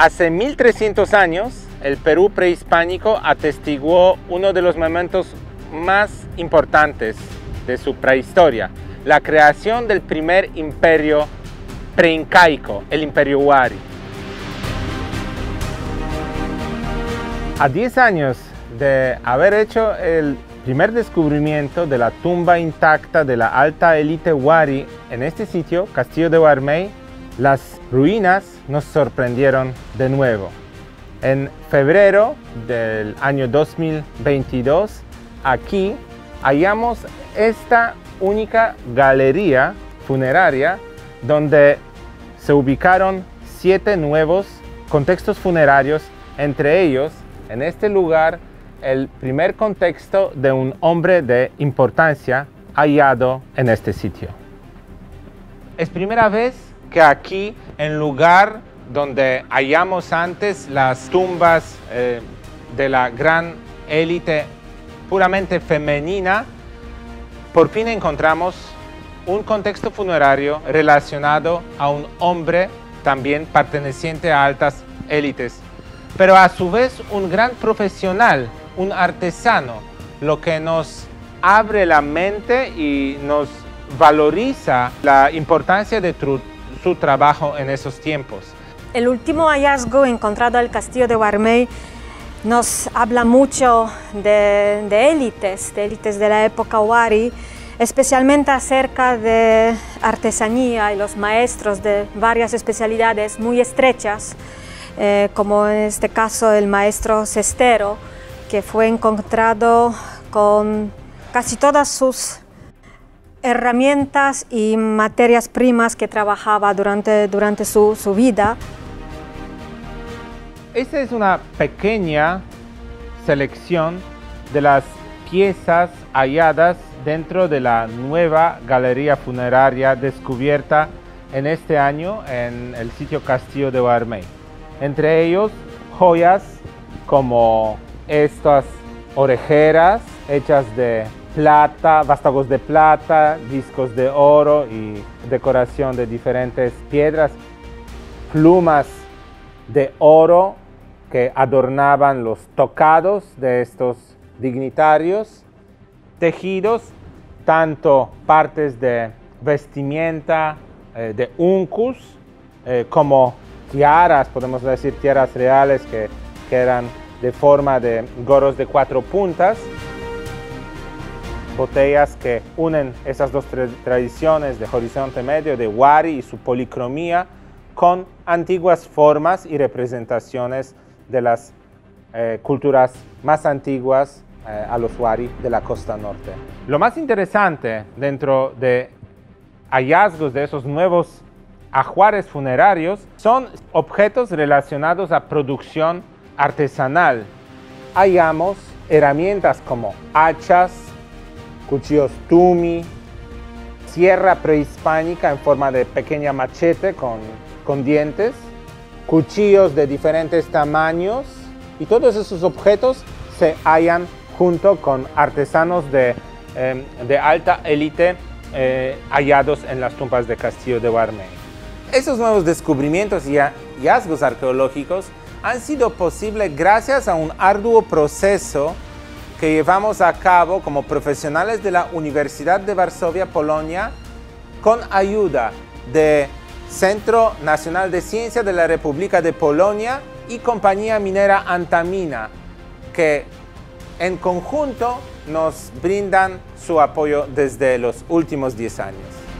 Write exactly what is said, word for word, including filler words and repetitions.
Hace mil trescientos años, el Perú prehispánico atestiguó uno de los momentos más importantes de su prehistoria, la creación del primer imperio preincaico, el Imperio Huari. A diez años de haber hecho el primer descubrimiento de la tumba intacta de la alta élite Huari en este sitio, Castillo de Huarmey, las ruinas nos sorprendieron de nuevo. En febrero del año dos mil veintidós, aquí hallamos esta única galería funeraria donde se ubicaron siete nuevos contextos funerarios, entre ellos, en este lugar, el primer contexto de un hombre de importancia hallado en este sitio. Es primera vez que aquí, en lugar donde hallamos antes las tumbas eh, de la gran élite puramente femenina, por fin encontramos un contexto funerario relacionado a un hombre también perteneciente a altas élites, pero a su vez un gran profesional, un artesano, lo que nos abre la mente y nos valoriza la importancia de su trabajo en esos tiempos. El último hallazgo encontrado al Castillo de Huarmey nos habla mucho de, de élites, de élites de la época Huari, especialmente acerca de artesanía y los maestros de varias especialidades muy estrechas, eh, como en este caso el maestro cestero, que fue encontrado con casi todas sus herramientas y materias primas que trabajaba durante, durante su, su vida. Esta es una pequeña selección de las piezas halladas dentro de la nueva galería funeraria descubierta en este año en el sitio Castillo de Huarmey. Entre ellos, joyas como estas orejeras hechas de plata, vástagos de plata, discos de oro y decoración de diferentes piedras, plumas de oro que adornaban los tocados de estos dignitarios, tejidos, tanto partes de vestimenta, eh, de uncus, eh, como tiaras, podemos decir tiaras reales que, que eran de forma de gorros de cuatro puntas, botellas que unen esas dos tra tradiciones de Horizonte Medio, de Huari y su policromía, con antiguas formas y representaciones de las eh, culturas más antiguas eh, a los Huari de la costa norte. Lo más interesante dentro de hallazgos de esos nuevos ajuares funerarios son objetos relacionados a producción artesanal. Hallamos herramientas como hachas, cuchillos tumi, sierra prehispánica en forma de pequeña machete con, con dientes, cuchillos de diferentes tamaños, y todos esos objetos se hallan junto con artesanos de, eh, de alta élite eh, hallados en las tumbas de Castillo de Huarmey. Esos nuevos descubrimientos y hallazgos arqueológicos han sido posibles gracias a un arduo proceso que llevamos a cabo como profesionales de la Universidad de Varsovia, Polonia, con ayuda de Centro Nacional de Ciencia de la República de Polonia y Compañía Minera Antamina, que en conjunto nos brindan su apoyo desde los últimos diez años.